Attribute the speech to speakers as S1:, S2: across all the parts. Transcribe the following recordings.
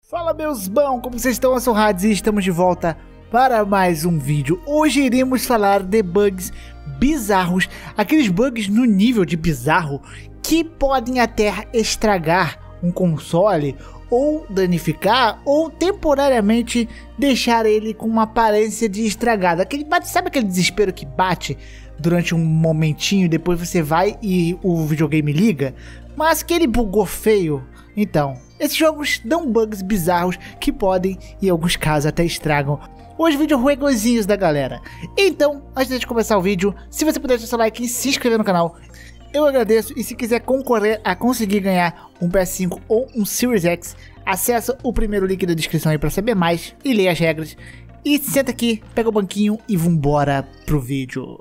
S1: Fala meus bons, como vocês estão? Eu sou o Hades e estamos de volta para mais um vídeo. Hoje iremos falar de bugs bizarros, aqueles bugs no nível de bizarro que podem até estragar um console ou danificar ou temporariamente deixar ele com uma aparência de estragado. Sabe aquele desespero que bate durante um momentinho e depois você vai e o videogame liga? Mas que ele bugou feio. Então, esses jogos dão bugs bizarros que podem, em alguns casos, até estragam os videojuegozinhos da galera. Então, antes de começar o vídeo, se você puder deixar seu like e se inscrever no canal, eu agradeço. E se quiser concorrer a conseguir ganhar um PS5 ou um Series X, acessa o primeiro link da descrição aí para saber mais e ler as regras. E senta aqui, pega o banquinho e vambora pro vídeo.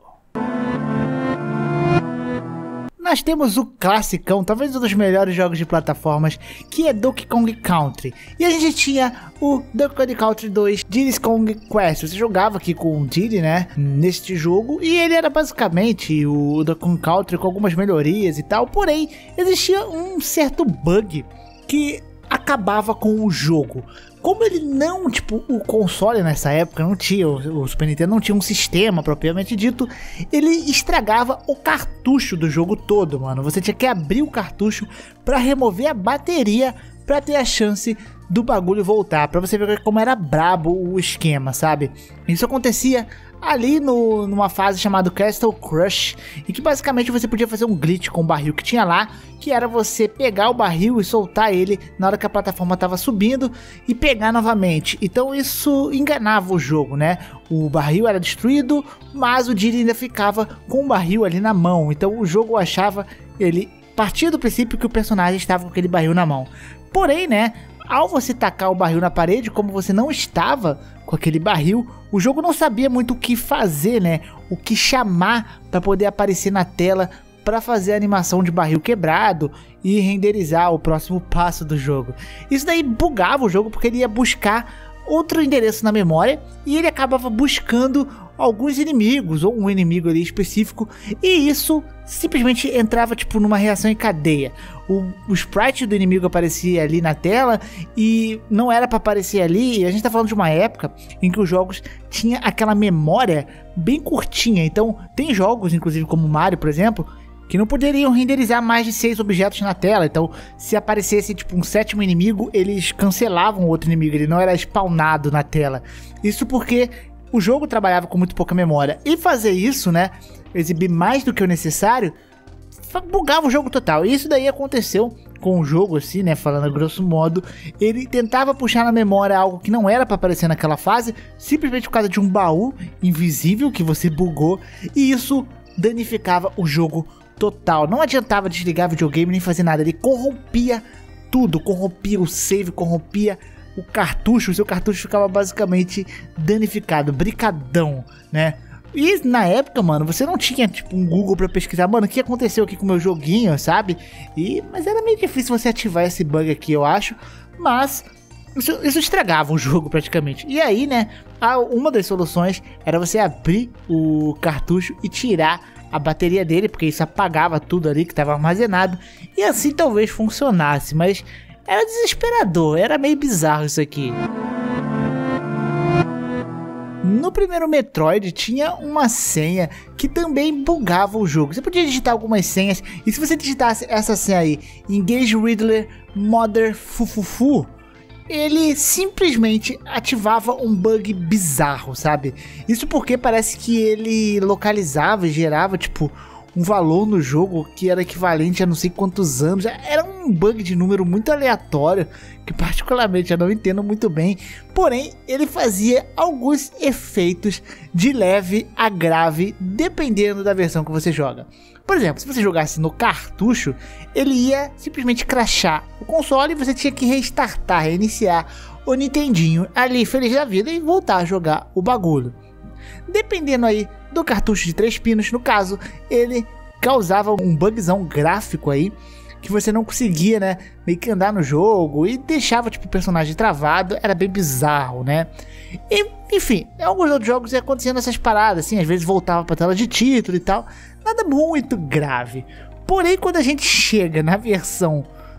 S1: Nós temos o classicão, talvez um dos melhores jogos de plataformas, que é Donkey Kong Country. E a gente tinha o Donkey Kong Country 2 Diddy's Kong Quest. Você jogava aqui com o Diddy, né, neste jogo, e ele era basicamente o Donkey Kong Country com algumas melhorias e tal. Porém, existia um certo bug que acabava com o jogo. Como ele não, o console nessa época não tinha, o Super Nintendo não tinha um sistema propriamente dito, ele estragava o cartucho do jogo todo, mano. Você tinha que abrir o cartucho pra remover a bateria pra ter a chance do bagulho voltar, pra você ver como era brabo o esquema, sabe? Isso acontecia ali numa fase chamada Castle Crush, e que basicamente você podia fazer um glitch com o barril que tinha lá, que era você pegar o barril e soltar ele na hora que a plataforma estava subindo e pegar novamente. Então isso enganava o jogo, né? O barril era destruído, mas o Diddy ainda ficava com o barril ali na mão. Então o jogo achava, ele partia do princípio que o personagem estava com aquele barril na mão. Porém, né, ao você tacar o barril na parede, como você não estava com aquele barril, o jogo não sabia muito o que fazer, né? O que chamar para poder aparecer na tela para fazer a animação de barril quebrado e renderizar o próximo passo do jogo. Isso daí bugava o jogo porque ele ia buscar outro endereço na memória e ele acabava buscando alguns inimigos ou um inimigo ali específico, e isso simplesmente entrava numa reação em cadeia. O sprite do inimigo aparecia ali na tela e não era para aparecer ali. E a gente tá falando de uma época em que os jogos tinham aquela memória bem curtinha. Então tem jogos, inclusive como Mario, por exemplo, que não poderiam renderizar mais de 6 objetos na tela. Então, se aparecesse um sétimo inimigo, eles cancelavam o outro inimigo, ele não era spawnado na tela. Isso porque o jogo trabalhava com muito pouca memória. E fazer isso, né, exibir mais do que o necessário, bugava o jogo total. E isso daí aconteceu com o jogo, assim, né, falando a grosso modo. Ele tentava puxar na memória algo que não era para aparecer naquela fase, simplesmente por causa de um baú invisível que você bugou, e isso danificava o jogo total. Não adiantava desligar o videogame nem fazer nada, ele corrompia tudo, corrompia o save, corrompia o cartucho, o seu cartucho ficava basicamente danificado, bricadão, né? E na época, mano, você não tinha um Google pra pesquisar, mano, o que aconteceu aqui com o meu joguinho, sabe? Mas era meio difícil você ativar esse bug aqui, eu acho, mas isso estragava o jogo praticamente. E aí, né, uma das soluções era você abrir o cartucho e tirar a bateria dele, porque isso apagava tudo ali que estava armazenado, e assim talvez funcionasse, mas era desesperador, era meio bizarro isso aqui. No primeiro Metroid tinha uma senha que também bugava o jogo. Você podia digitar algumas senhas, e se você digitasse essa senha aí, Engage Riddler Mother Fufufu, ele simplesmente ativava um bug bizarro, sabe? Isso porque parece que ele localizava e gerava um valor no jogo que era equivalente a não sei quantos anos. Era um bug de número muito aleatório, que particularmente eu não entendo muito bem. Porém, ele fazia alguns efeitos de leve a grave, dependendo da versão que você joga. Por exemplo, se você jogasse no cartucho, ele ia simplesmente crashar o console e você tinha que restartar, reiniciar o Nintendinho ali feliz da vida e voltar a jogar o bagulho. Dependendo aí do cartucho de 3 pinos, no caso, ele causava um bugzão gráfico aí, que você não conseguia, né, meio que andar no jogo, e deixava o personagem travado. Era bem bizarro, né? E, enfim, em alguns outros jogos ia acontecendo essas paradas, assim, às vezes voltava pra tela de título e tal, nada muito grave. Porém, quando a gente chega na versão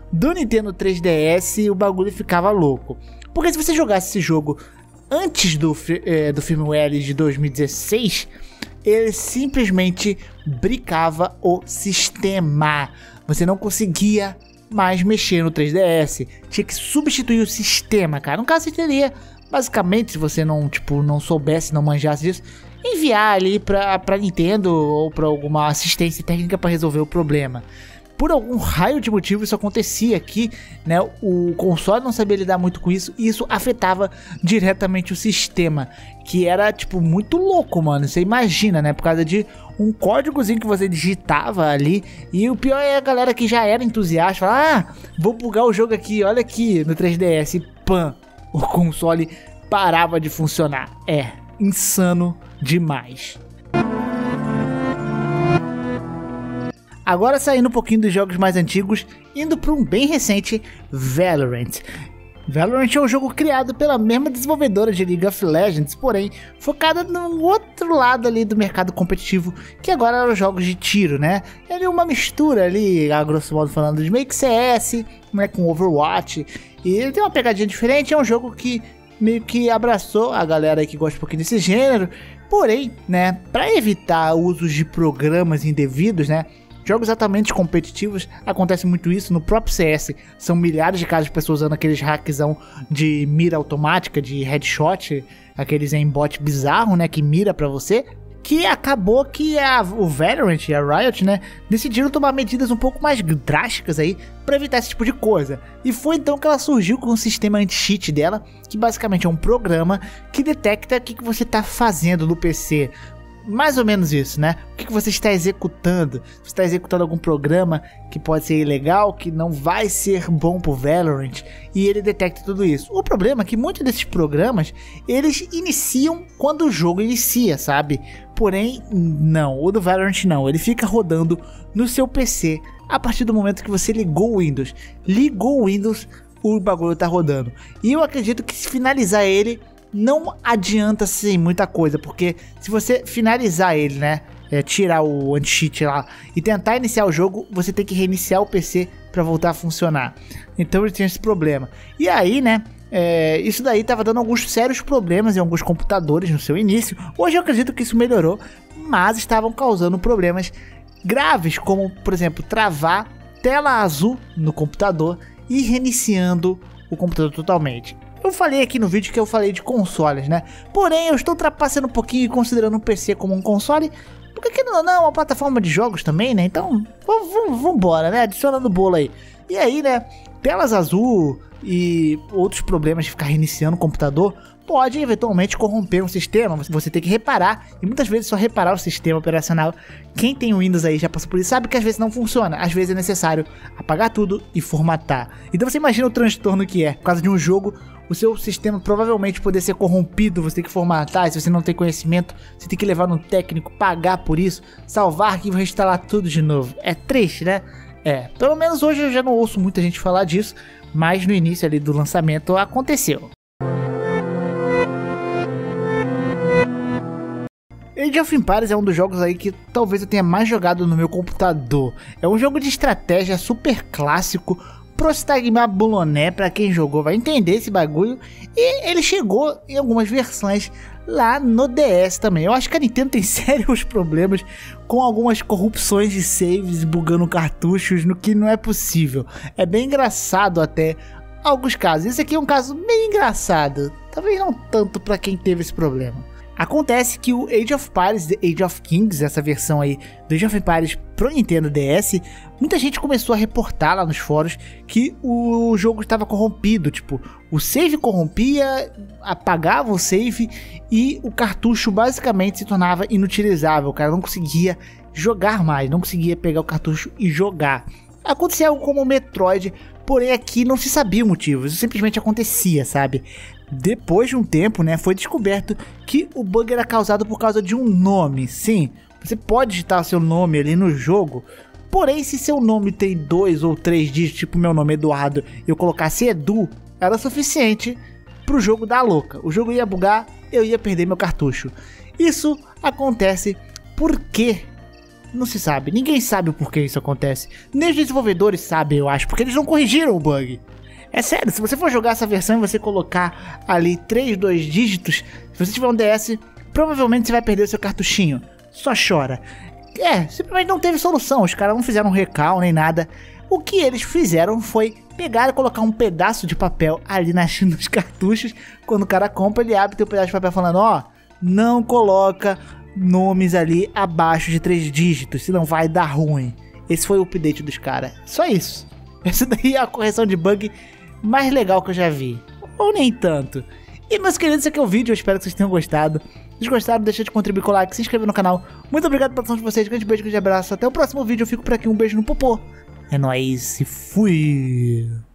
S1: do Nintendo 3DS o bagulho ficava louco. Porque se você jogasse esse jogo antes do firmware de 2016, ele simplesmente bricava o sistema. Você não conseguia mais mexer no 3DS. Tinha que substituir o sistema, cara. No caso, você teria, basicamente, se você não soubesse, não manjasse disso, enviar ali pra Nintendo ou pra alguma assistência técnica para resolver o problema. Por algum raio de motivo isso acontecia aqui, né? O console não sabia lidar muito com isso e isso afetava diretamente o sistema, que era tipo muito louco, mano. Você imagina, né? Por causa de um códigozinho que você digitava ali. E o pior é a galera que já era entusiasta, fala: vou bugar o jogo aqui, olha aqui no 3DS, e pam, o console parava de funcionar. É insano demais. Agora saindo um pouquinho dos jogos mais antigos, indo para um bem recente, Valorant. Valorant é um jogo criado pela mesma desenvolvedora de League of Legends, porém focada no outro lado ali do mercado competitivo, que agora eram os jogos de tiro, né? Ele é uma mistura ali, a grosso modo falando, de meio que CS, né, com Overwatch, e ele tem uma pegadinha diferente. É um jogo que meio que abraçou a galera que gosta um pouquinho desse gênero, porém, né, para evitar usos de programas indevidos, né, jogos altamente competitivos, acontece muito isso no próprio CS. São milhares de casos de pessoas usando aqueles hackzão de mira automática, de headshot, aqueles aimbot bizarro, né, que mira pra você. Que acabou que o Valorant e a Riot, né, decidiram tomar medidas um pouco mais drásticas aí pra evitar esse tipo de coisa. E foi então que ela surgiu com o sistema anti-cheat dela, que basicamente é um programa que detecta o que você tá fazendo no PC. Mais ou menos isso, né? O que você está executando? Você está executando algum programa que pode ser ilegal, que não vai ser bom pro Valorant, e ele detecta tudo isso. O problema é que muitos desses programas, eles iniciam quando o jogo inicia, sabe? Porém, não, o do Valorant não, ele fica rodando no seu PC a partir do momento que você ligou o Windows. Ligou o Windows, o bagulho tá rodando. E eu acredito que se finalizar ele, não adianta sim muita coisa, porque se você finalizar ele, né, tirar o anti-cheat lá e tentar iniciar o jogo, você tem que reiniciar o PC para voltar a funcionar. Então ele tinha esse problema. E aí, né, isso daí tava dando alguns sérios problemas em alguns computadores no seu início. Hoje eu acredito que isso melhorou, mas estavam causando problemas graves, como por exemplo, travar tela azul no computador e reiniciando o computador totalmente. Eu falei aqui no vídeo que eu falei de consoles, né? Porém, eu estou ultrapassando um pouquinho e considerando um PC como um console, porque que não é uma plataforma de jogos também, né? Então, vambora, né? Adicionando o bolo aí. E aí, né? Telas azul e outros problemas de ficar reiniciando o computador pode eventualmente corromper um sistema. Você tem que reparar, e muitas vezes só reparar o sistema operacional. Quem tem o Windows aí já passou por isso, sabe que às vezes não funciona. Às vezes é necessário apagar tudo e formatar. Então você imagina o transtorno que é, por causa de um jogo, o seu sistema provavelmente poder ser corrompido, você tem que formatar, e se você não tem conhecimento, você tem que levar no técnico, pagar por isso, salvar arquivo, reinstalar tudo de novo. É triste, né? Pelo menos hoje eu já não ouço muita gente falar disso, mas no início ali do lançamento aconteceu. Age of Empires é um dos jogos aí que talvez eu tenha mais jogado no meu computador. É um jogo de estratégia super clássico, Prostagma Buloné, pra quem jogou vai entender esse bagulho. E ele chegou em algumas versões lá no DS também. Eu acho que a Nintendo tem sérios problemas com algumas corrupções de saves, bugando cartuchos, no que não é possível. É bem engraçado até alguns casos. Esse aqui é um caso bem engraçado, talvez não tanto pra quem teve esse problema. Acontece que o Age of Empires, The Age of Kings, essa versão aí do Age of Empires pro Nintendo DS, muita gente começou a reportar lá nos fóruns que o jogo estava corrompido, tipo, o save corrompia, apagava o save e o cartucho basicamente se tornava inutilizável, o cara não conseguia jogar mais, não conseguia pegar o cartucho e jogar. Acontecia algo como o Metroid, porém aqui não se sabia o motivo, isso simplesmente acontecia, sabe? Depois de um tempo, né, foi descoberto que o bug era causado por causa de um nome. Sim, você pode digitar seu nome ali no jogo, porém se seu nome tem 2 ou 3 dígitos, tipo meu nome é Eduardo, e eu colocasse Edu, era suficiente pro jogo dar louca. O jogo ia bugar, eu ia perder meu cartucho. Isso acontece porque Não se sabe, ninguém sabe o porquê isso acontece. Nem os desenvolvedores sabem, eu acho, porque eles não corrigiram o bug. É sério, se você for jogar essa versão e você colocar ali 3, 2 dígitos, se você tiver um DS, provavelmente você vai perder o seu cartuchinho. Só chora. Simplesmente não teve solução, os caras não fizeram um recal nem nada. O que eles fizeram foi pegar e colocar um pedaço de papel ali nos cartuchos. Quando o cara compra, ele abre o pedaço de papel falando, ó, não coloca nomes ali abaixo de 3 dígitos, senão vai dar ruim. Esse foi o update dos caras. Só isso. Essa daí é a correção de bug mais legal que eu já vi. Ou nem tanto. E meus queridos, esse aqui é o vídeo, eu espero que vocês tenham gostado. Se vocês gostaram, deixa de contribuir com o like, se inscrever no canal. Muito obrigado pela atenção de vocês, grande beijo, grande abraço. Até o próximo vídeo, eu fico por aqui, um beijo no popô. É nóis, e fui!